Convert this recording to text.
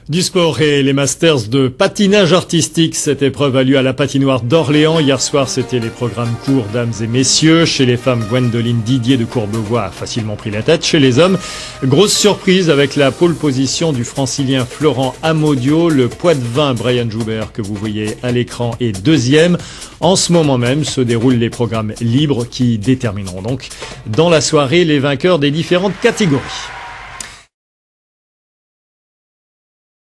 Du sport et les Masters de patinage artistique. Cette épreuve a lieu à la patinoire d'Orléans. Hier soir, c'était les programmes courts, dames et messieurs. Chez les femmes, Gwendoline Didier de Courbevoie a facilement pris la tête. Chez les hommes, grosse surprise avec la pole position du francilien Florent Amodio. Le Poitevin Brian Joubert que vous voyez à l'écran est deuxième. En ce moment même se déroulent les programmes libres qui détermineront donc dans la soirée les vainqueurs des différentes catégories.